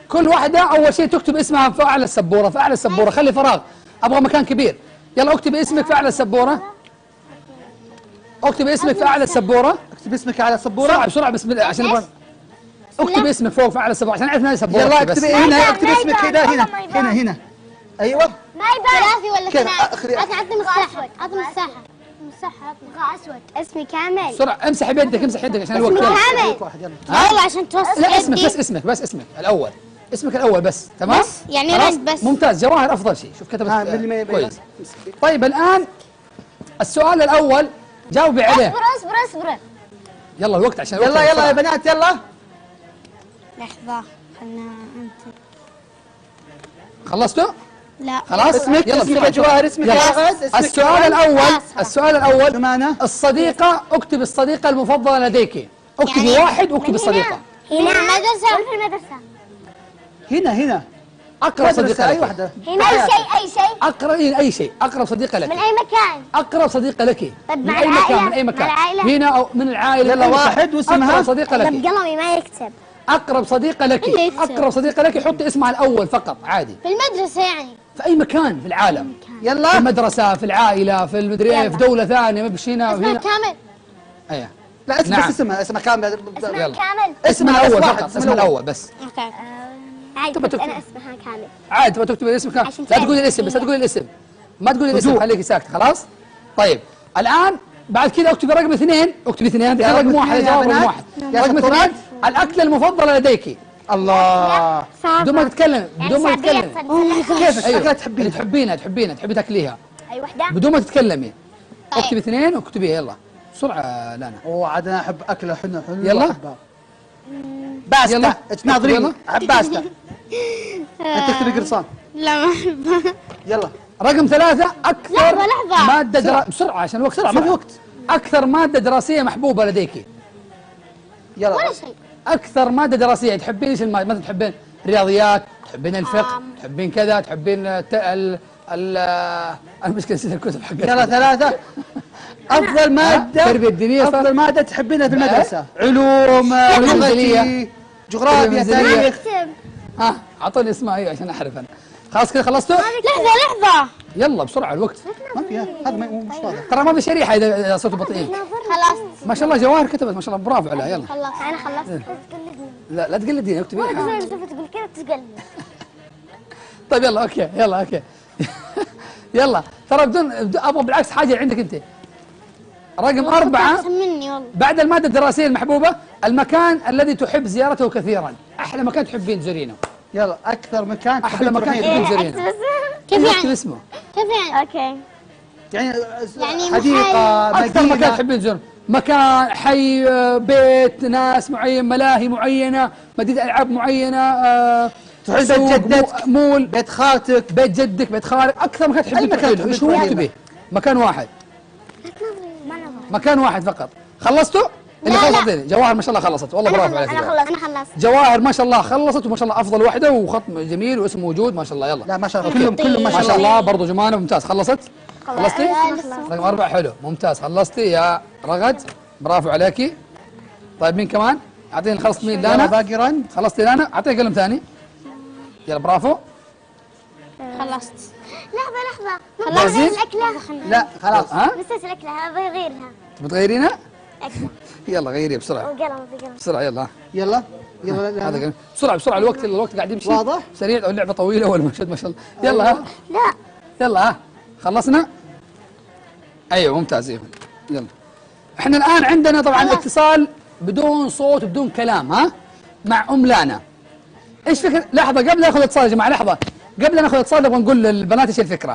كل واحدة أول شيء تكتب اسمها في أعلى السبورة، في أعلى السبورة، خلي فراغ، أبغى مكان كبير. يلا اكتب اسمك في أعلى السبورة. اكتب اسمك في أعلى السبورة. اكتب اسمك على السبورة. بسرعة بسرعة بسم الله عشان نبغى. اكتب اسمك فوق في أعلى السبورة عشان نعرف إن هذه سبورة. يلا اكتب هنا، اكتب اسمك هنا. أيوه. ما يبان. ثلاثي ولا كذا ثنائي؟ اخري. عطني مساحة. عطني مساحة. مساحة عطني أسود. اسمي كامل. بسرعة امسح بيدك، امسح يدك عشان الوقت. اسمي يلا. كامل. واحد يلا. والله عشان توصل لا اسمك يدي. بس اسمك بس اسمك الأول. اسمك الأول بس، تمام؟ بس يعني خلاص؟ رد بس. ممتاز، جواهر أفضل شيء، شوف كتبت ها اللي ما يبين. كويس. طيب الآن السؤال الأول جاوبي عليه. اصبر اصبر اصبر. يلا الوقت عشان الوقت. يلا يلا بسرعة. يا بنات يلا. لحظة خلنا انت. خلصتوا؟ لا خلاص؟ اسمك يلا اسمك بسرعة. يا جواهر، اسمك يا يلا. رغد، اسمك السؤال الأول، السؤال الأول جمانة. الصديقة، اكتب الصديقة المفضلة لديك. اكتبي يعني واحد واكتبي الصديقة. هنا المدرسة ولا في المدرسة؟ هنا أقرب صديقة أي لك. واحدة. هنا أي شيء أي شيء أقرب أي شيء، أقرب صديقة لك. من أي مكان. أقرب صديقة لك. طيب من مع أي مكان، العائلة؟ من أي مكان. مع العائلة؟ هنا أو من العائلة. يلا من أي مكان. واحد واسمها؟ أقرب صديقة طب لك. قلمي ما يكتب. أقرب صديقة لك. اللي يكتب. أقرب صديقة لك حطي اسمها الأول فقط عادي. في المدرسة يعني. في أي مكان في العالم. في يلا. المدرسة، في العائلة، في المدري إيه، في دولة ثانية، مش هنا اسمه وهنا. كامل. أيوه. لا اسم نعم. بس اسمها كامل. اسمها يلا. كامل. اسمها الأول واحد، فقط، اسمها اسمها الأول بس. اوكي. عادي تبى بس تكتب. أنا اسمها كامل. عادي تبغى تكتبي اسمك. عشان لا تعرف تقولي الاسم، بس لا تقولي الاسم. ما تقولي الاسم، هدوء. خليكي ساكتة خلاص؟ طيب الآن بعد كذا اكتبي رقم اثنين، اكتبي اثنين، الحين رقم واحد، اثنين يا جواب رقم بنات. واحد. يا رقم شطورات. اثنين الأكلة المفضلة لديك. الله. بدون ما تتكلم، بدون ما تتكلم. كيفك أيوه. أكلة تحبينها؟ اللي تحبينها تحبي تاكليها أي وحدة. بدون ما تتكلمي. طيب. اكتبي اثنين واكتبيها يلا بسرعة لانا. اوه عاد انا احب اكله حلو يلا. أحبها. باستا يلا. تناظريني يلا. احب باستا. انت تكتبي قرصان. لا ما أحبها. يلا. رقم ثلاثة أكثر لحظة. مادة بسرعة عشان الوقت بسرعة، ما في وقت. أكثر مادة دراسية محبوبة لديك. يلا. ولا شيء. أكثر مادة دراسية تحبين ايش المادة؟ مثلا تحبين الرياضيات، تحبين الفقه، تحبين كذا، تحبين المشكلة نسيت الكتب حقتها. يلا ثلاثة. أفضل مادة. التربية الدينية. أفضل مادة تحبينها في بقى. المدرسة. علوم، منزلية. لغتي، جغرافيا، منزلية. تاريخ. اكتب. ها أعطوني اسمها أيوة عشان أعرف أنا. خلاص كذا خلصتوا؟ لحظة. يلا بسرعة الوقت. ما فيها هذا مش واضح. ترى ما في شريحة إذا صوته بطيء. خلصت. ما شاء الله جواهر كتبت ما شاء الله، برافو عليها. يلا خلصت. أنا خلصت. لا لا تقلديني، اكتبي. تقول كذا تقلب. طيب يلا اوكي، يلا اوكي. يلا ترى بدون ابغى بالعكس حاجه عندك انت. رقم أربعة أحسن مني والله. بعد المادة الدراسية المحبوبة، المكان الذي تحب زيارته كثيرا. أحلى مكان تحبين تزورينه. يلا أكثر مكان أحلى مكان تحبين تحبين تروحين. تزورينه. كيف اكتب يعني؟ اسمه. كيف يعني؟ اوكي. يعني محل. حديقة، أكثر مكان مدينة. تحبين تزورونه. مكان، حي، بيت، ناس معين، ملاهي معينة، مدينة ألعاب معينة، تروحين سوق، بيت جدتك، مول، بيت خالتك، بيت جدك، بيت خالك. أكثر مكان أي تحبين مكان تروحينه. تحبين إيش هو؟ تروحينه. اكتبي مكان واحد. ما نظر. مكان واحد فقط. خلصتوا؟ اللي لا، لا. خلصت جواهر ما شاء الله خلصت، والله برافو عليك. أنا خلصت. أنا خلصت. جواهر ما شاء الله خلصت، وما شاء الله افضل وحده، وخط جميل واسم موجود ما شاء الله. يلا لا ما شاء الله كلهم ما شاء الله برضو جمانه. ممتاز. خلصتي؟ خلصتي؟ خلصت. رقم أربعة حلو ممتاز. خلصتي يا رغد، برافو عليكي. طيب مين كمان؟ اعطيني خلصت مين؟ يلا لانا. باقي رند. خلصتي لانا؟ اعطيني قلم ثاني. يلا برافو. خلصت. لحظة. جاهزين؟ الأكلة. لا خلاص. ها؟ نسيت الأكلة بغيرها. بتغيرينها؟ أكلة. يلا غيريها بسرعه وقلم في قلم. بسرعه. يلا يلا يلا هذا لا. قلم بسرعه بسرعه. الوقت قاعد يمشي واضح؟ سريع، او اللعبه طويله ولا مشهد ما شاء الله. يلا ها. لا. يلا ها خلصنا. ايوه ممتاز. ايوه يلا. احنا الان عندنا طبعا اتصال بدون صوت بدون كلام، ها، مع ام لانا. ايش فكره؟ لحظه قبل ناخذ اتصال يا جماعه، لحظه قبل ناخذ اتصال نبغى نقول للبنات ايش الفكره.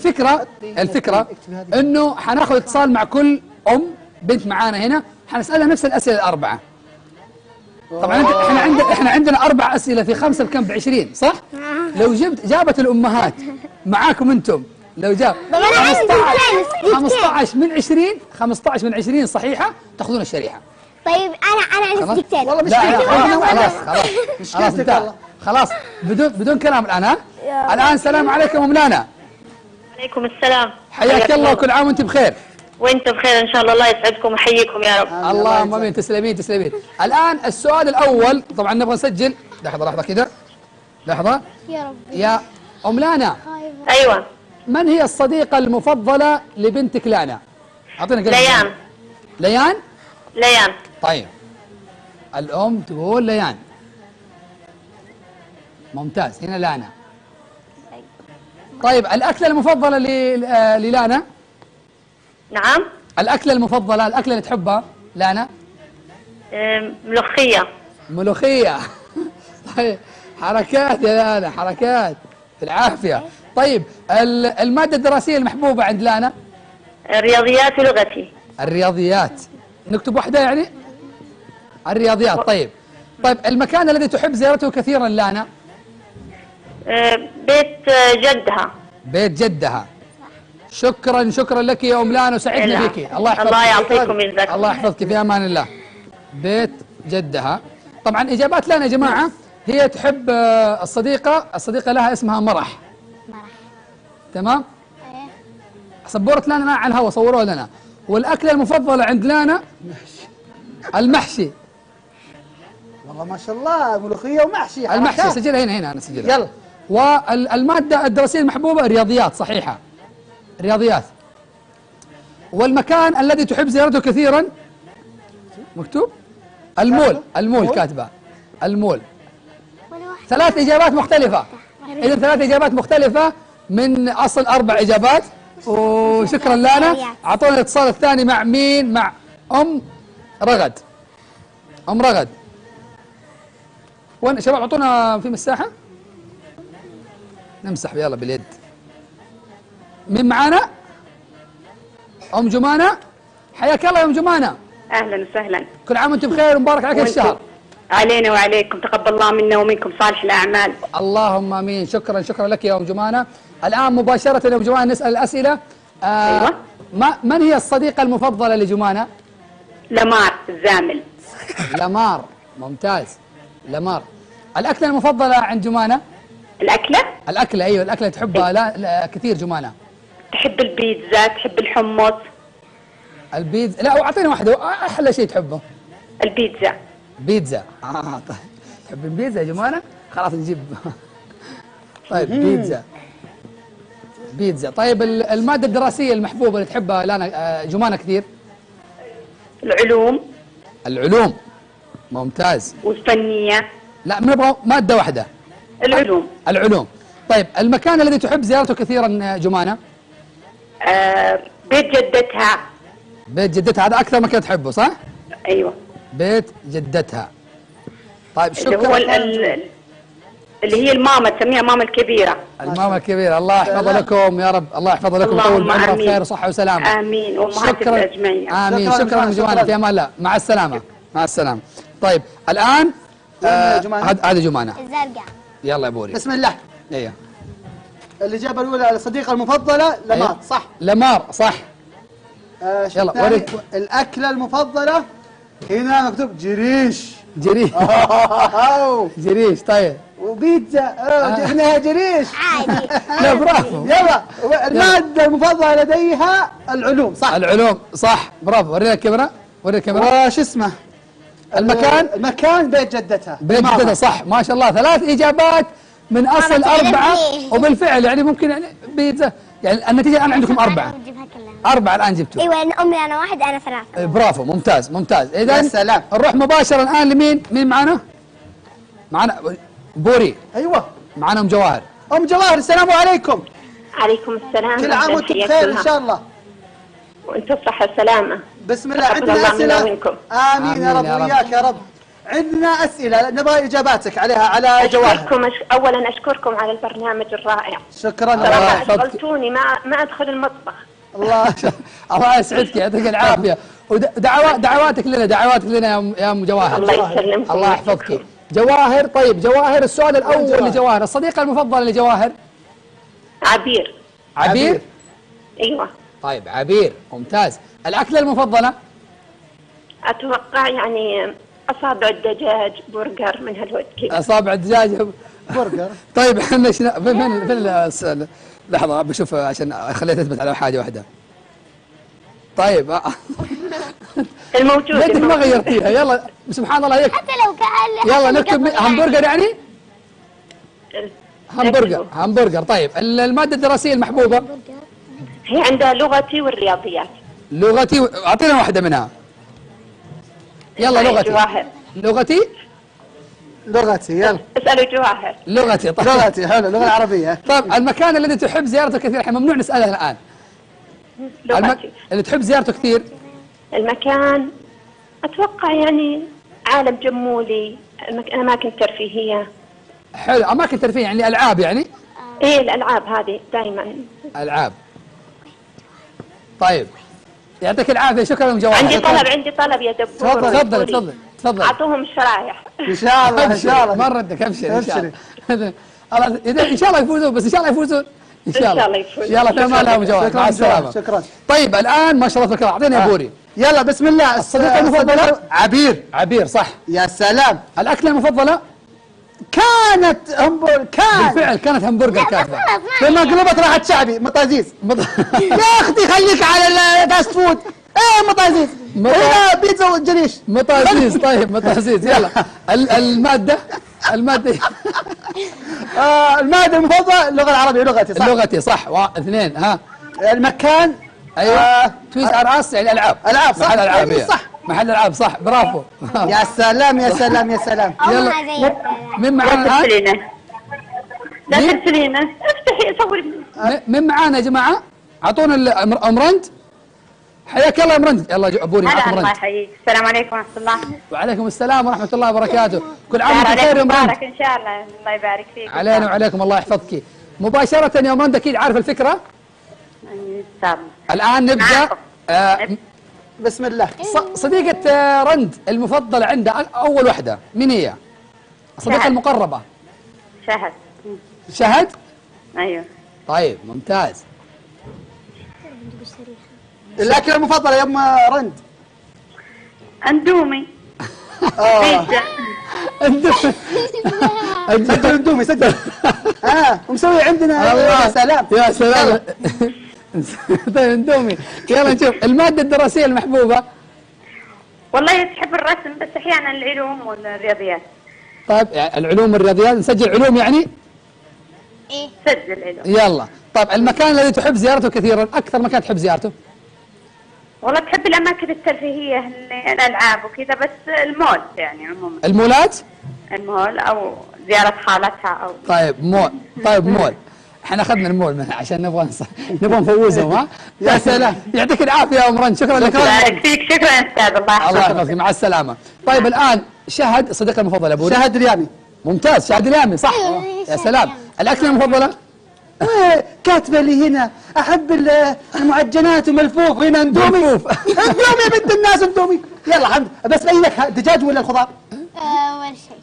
الفكره انه حناخذ اتصال مع كل بنت معانا هنا، حنسالها نفس الاسئله الاربعه. طبعا احنا عندنا 4 اسئله في 5 بكم ب20 صح؟ لو جابت الامهات معاكم انتم، لو جاب 15 من 20 15 من 20 صحيحه تاخذون الشريحه. طيب أنا عندي دكتور. والله مش لا كذا. خلاص انتهى. خلاص بدون كلام الان. ها الان السلام عليكم ام لانا. عليكم السلام. حياك الله وكل عام وانت بخير. وانتم بخير ان شاء الله. الله يسعدكم ويحييكم يا رب. اللهم امين. تسلمين. الان السؤال الاول طبعا نبغى نسجل. لحظه كذا. لحظة. يا ربي. يا أم لانا، خايفة. أيوة. من هي الصديقة المفضلة لبنتك لانا؟ أعطينا كلمة. ليان. ليان؟ ليان. طيب الأم تقول ليان. ممتاز. هنا لانا. طيب الأكلة المفضلة للانا؟ نعم. الأكلة المفضلة، الأكلة اللي تحبها لانا؟ ملوخية. ملوخية. طيب حركات يا لانا، حركات في العافية. طيب المادة الدراسية المحبوبة عند لانا؟ رياضيات ولغتي. الرياضيات. نكتب واحدة يعني؟ الرياضيات. طيب المكان الذي تحب زيارته كثيرا لانا؟ بيت جدها. بيت جدها. شكرا شكرا لك يا ام لانا وسعدنا بك. الله يحفظك. الله يعطيكم ويجزاكم. الله يحفظك في امان الله. بيت جدها. طبعا اجابات لانا يا جماعه. هي تحب الصديقه لها اسمها مرح. مرح. تمام؟ ايه. سبورة لانا معنا على الهواء، صوروها لنا. والاكله المفضله عند لانا المحشي. والله ما شاء الله، ملوخيه ومحشي. المحشي حركات. سجلها هنا انا سجلها. يلا. والماده الدراسيه المحبوبه الرياضيات. صحيحه. رياضيات. والمكان الذي تحب زيارته كثيرا مكتوب المول. المول كاتبه. المول. ولا واحدة. 3 اجابات مختلفه. اذا 3 اجابات مختلفه من اصل 4 اجابات. وشكرا لانا. اعطونا الاتصال الثاني مع مين؟ مع ام رغد. ام رغد. وين شباب؟ اعطونا في مساحه نمسح يلا باليد. مين معانا؟ ام جمانه. حياك الله يا ام جمانه. أهلا وسهلا. كل عام وانتم بخير ومبارك عليك الشهر. علينا وعليكم، تقبل الله منا ومنكم صالح الأعمال. اللهم امين. شكرا شكرا لك يا ام جمانه. الان مباشره يا ام جمانه نسال الاسئله. أيوة. من هي الصديقه المفضله لجمانه؟ لمار الزامل. لمار. ممتاز. لمار. الاكله المفضله عند جمانه؟ الأكلة الاكله ايوه، الاكله تحبها لا كثير جمانه. تحب البيتزا، تحب الحمص. البيتزا. لا اعطينا واحده احلى شيء تحبه. البيتزا. بيتزا. طيب تحب البيتزا يا جمانه؟ خلاص نجيب. طيب بيتزا. بيتزا. طيب الماده الدراسيه المحبوبه اللي تحبها لانا جمانه كثير؟ العلوم. العلوم. ممتاز. والفنية. لا نبغى ماده واحده. العلوم. العلوم. طيب المكان الذي تحب زيارته كثيرا جمانه؟ بيت جدتها. بيت جدتها. هذا اكثر مكان تحبه صح؟ أيوة. بيت جدتها. طيب اللي هو شكرا. اللي هي الماما، تسميها ماما الكبيرة. الماما الكبيرة. الله يحفظها لكم يا رب. الله يحفظها لكم. طول اللهم بعمرها آمين. بخير وصحة وسلامة. آمين. وأمهاتكم أجمعين. آمين. شكراً شكرا يا جمانة. في امان الله. مع السلامة. مع السلامة. طيب الآن يا جمانة. هذه جمانة. الزرقاء. يلا يا بوري. بسم الله. ايوه. الإجابة الأولى الصديقة المفضلة لمار. صح. لمار صح. يلا وريك. الأكلة المفضلة هنا مكتوب جريش. جريش. جريش. طيب وبيتزا. هنا جريش. عادي. لا برافو. يلا المادة المفضلة لديها العلوم. صح. العلوم صح. برافو. ورينا الكاميرا. ورينا الكاميرا. وش اسمه؟ المكان بيت جدتها. بيت جدتها. صح ما شاء الله. 3 إجابات من أصل 4. وبالفعل يعني ممكن يعني بيتزا يعني النتيجة الآن عندكم 4. 4 الآن جبتوا. ايوه يعني امي انا 1 انا 3. برافو. ممتاز ممتاز. يا إذا سلام. نروح مباشرة الآن لمين؟ مين معنا؟ معنا بوري. أيوة. معنا أم جواهر. أم جواهر السلام عليكم. عليكم السلام. كل عام وأنتم بخير إن شاء الله. وأنتم بصحة وسلامة. بسم الله. تقبل عندنا الله منا أسئلة. ومنكم. آمين يا رب وإياك يا رب. عندنا أسئلة نبغى إجاباتك عليها على جواهر. أولا أشكركم على البرنامج الرائع. شكرا. صراحة أشغلتوني ما أدخل المطبخ. الله يسعدك يعطيك العافية. ودعواتك لنا يا أم جواهر. الله يسلمكم. الله يحفظك. جواهر. طيب جواهر السؤال الأول لجواهر. الصديقة المفضلة لجواهر؟ عبير. عبير. أيوة. طيب عبير. ممتاز. الأكلة المفضلة؟ أتوقع يعني أصابع الدجاج، برجر من هالود كذا. أصابع الدجاج. برجر. طيب احنا فين السؤال؟ لحظة بشوف عشان خليها تثبت على حاجة واحدة. طيب الموجود. ليتك ما غيرتيها. يلا سبحان الله هيك. حتى لو كان يلا نكتب همبرجر يعني. همبرجر. طيب المادة الدراسية المحبوبة؟ هي عندها لغتي والرياضيات. لغتي، أعطينا واحدة منها. يلا لغتي. جواهر. لغتي يلا. اسألوا جواهر. لغتي. طيب. لغتي حلو، اللغة العربية. طيب المكان الذي تحب زيارته كثير، احنا ممنوع نسألها الآن. لغتي. اللي تحب زيارته كثير؟ المكان أتوقع يعني عالم جمولي، أماكن ترفيهية. حلو، أماكن ترفيه يعني ألعاب يعني؟ إيه الألعاب هذه دائما. ألعاب. طيب يعطيك العافية، شكرا جواد. عندي طلب يا دبور. تفضل. أعطوهم الشرايح. إن شاء الله إن شاء الله. ما ردك، أبشر إن شاء الله. إن شاء الله يفوزون، بس إن شاء الله يفوزون. إن شاء الله يفوزون. يلا في أمان الله جواد، مع السلامة. شكرا. طيب الآن ما شاء الله فكرة، أعطينا يا بوري. يلا بسم الله. الصديقة المفضلة؟ عبير صح. يا سلام. الأكلة المفضلة؟ كانت بالفعل كانت همبرجر كافة. لما قلبت راحت شعبي مطازيز. يا اختي خليك على الفاست فود. ايه مطازيز. هنا بيتزا وجريش. مطازيز. طيب مطازيز. يلا المادة المادة المفضلة اللغة العربية. لغتي صح. اثنين. ها المكان. ايوه تويز ار اس يعني العاب صح. محل العاب صح. محل العاب صح. برافو. يا سلام يا سلام يا سلام. يلا من معانا الان؟ لا ترسلينا، افتحي صوري. من معانا يا جماعه؟ اعطونا امرند. حياك الله امرند. يلا ابوري معك امرند. الله يحييك. السلام عليكم ورحمه الله. وعليكم السلام ورحمه الله وبركاته. كل عام وانت بخير يا امرند. ان شاء الله. الله يبارك فيك. علينا وعليكم، الله يحفظك. مباشره يا امرند، اكيد عارف الفكره. الآن نبدأ. بسم الله. صديقة رند المفضلة عندها أول وحدة مين هي؟ الصديقة المقربة. شهد؟ أيوه. طيب ممتاز. الأكلة المفضلة يا أم رند؟ أندومي. اندومي سجل. ومسوي عندنا. يا سلام يا سلام. طيب اندومي. يلا نشوف المادة الدراسية المحبوبة. والله تحب الرسم بس احيانا العلوم والرياضيات. طيب العلوم والرياضيات، نسجل علوم يعني؟ ايه سجل علوم. يلا. طيب المكان الذي تحب زيارته كثيرا، أكثر مكان تحب زيارته؟ والله تحب الأماكن الترفيهية، الألعاب وكذا، بس المول يعني عموما. المولات؟ المول أو زيارة خالتها أو. طيب مول. احنا اخذنا المول عشان نبغى نفوزهم. ها يا سلام. يعطيك العافيه يا ام رند، شكرا لك. يبارك فيك. شكرا استاذ. الله يحفظك. مع السلامه. طيب الان شهد الصديقه المفضله ابو شهد اليامي. ممتاز. شهد اليامي صح. يا سلام. الاكله المفضله؟ كاتبه لي هنا احب المعجنات وملفوف. هنا اندومي. اندومي يا بنت الناس اندومي. يلا حمد. بس بينك دجاج ولا الخضار؟ ولا شيء.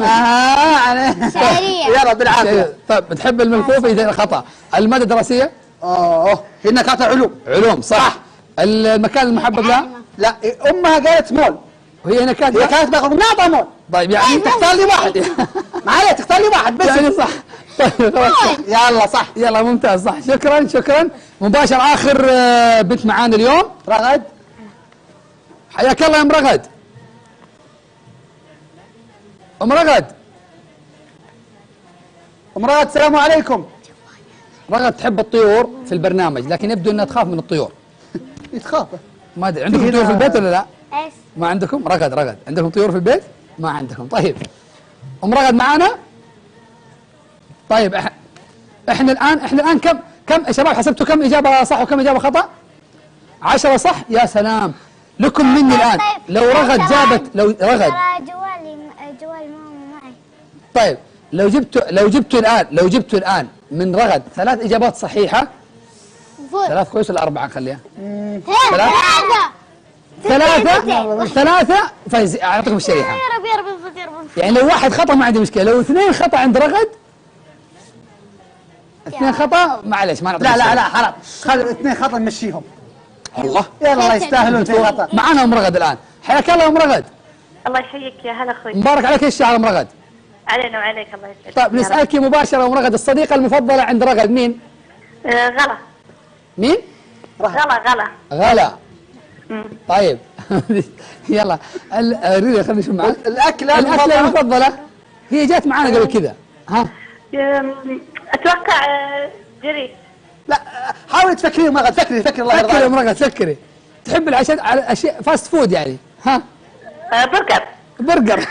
شعرية. يلا بالعافية. طيب بتحب الملفوف إذا خطأ. المادة الدراسية؟ هنا كانت علوم صح. المكان المحبب لها؟ لا أمها قالت مول، وهي هنا كانت باخذ نعطى مول. طيب يعني تختار لي واحد. معايا تختار لي واحد بس يعني صح. طيب يلا صح. يلا ممتاز صح. شكرا. مباشر آخر بنت معانا اليوم رغد. حياك الله يا ام رغد. ام رغد السلام عليكم. رغد تحب الطيور في البرنامج، لكن يبدو انها تخاف من الطيور. تخاف؟ ما ادري عندكم طيور في البيت ولا لا؟ ايش؟ ما عندكم؟ رغد عندكم طيور في البيت؟ ما عندكم. طيب ام رغد معانا؟ طيب احنا الان كم يا شباب حسبتوا كم اجابه صح وكم اجابه خطا؟ 10 صح. يا سلام لكم مني الان. لو رغد جابت جوالي ماما معي. طيب لو جبتوا الان من رغد 3 اجابات صحيحه. 3 كويس ولا 4 نخليها؟ 3 فايز. اعطيكم الشريحه. يا رب يعني لو واحد خطا ما عندي مشكله، لو 2 خطا عند رغد 2 خطا معلش ما نعطيك. لا حرام. خلي 2 خطا نمشيهم. الله يلا يستاهلون 2 خطا. معانا ام رغد الان. حياك الله ام رغد. الله يحييك يا هلا اخوي. مبارك عليك الشهر ام رغد. علينا وعليك الله يسعدك. طيب نسالك مباشره ام رغد، الصديقه المفضله عند رغد مين؟ غلا. مين؟ غلا. طيب يلا خلينا نشوف معك. الأكلة المفضلة هي جات معانا قبل كذا. ها اتوقع جريس. لا حاولي تفكري مرغد، فكري الله يرضى فكري عليك. مرغد فكري. تحب العشاء على اشياء فاست فود يعني؟ ها؟ برجر. برجر.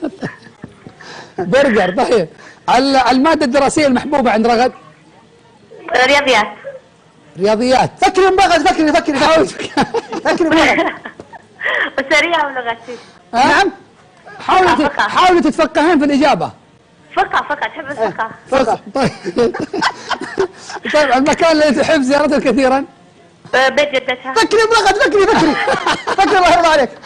برجر. طيب المادة الدراسية المحبوبة عند رغد؟ رياضيات. رياضيات. فكري مرغد، فكري مرغد. وسريعة ولغتي. نعم. حاولوا تتفقهين في الإجابة. فقه تحب الفقه. فقه. طيب. طيب المكان الذي تحب زيارته كثيرا؟ بيت جدتها. فكري مرغد، فكري الله يرضى عليك.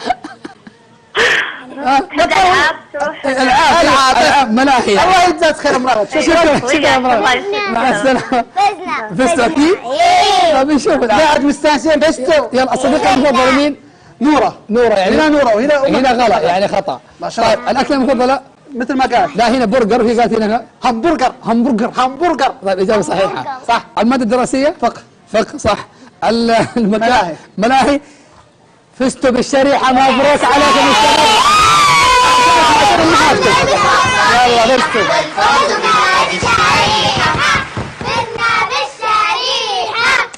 تحب الألعاب تروح. العاب ملاهي. الله يجزاك خير مرغد. شكرا مرغد. مع السلامة. فزتوا أكيد؟ طيب نشوف الآن. قاعد مستانسين فزتوا. يلا الصديقة المفضلة مين؟ نورة يعني هنا نورة هنا غلط يعني خطأ. ما شاء الله. طيب الأكلة المفضلة؟ مثل ما قال. لا هنا برجر وهي قالت هنا همبرجر. طيب الإجابة صحيحة. صح. المادة الدراسية؟ فقه صح. المكان ملاهي. فزتوا بالشريحة، مبروك عليكم الشريحة. يلا فزتوا.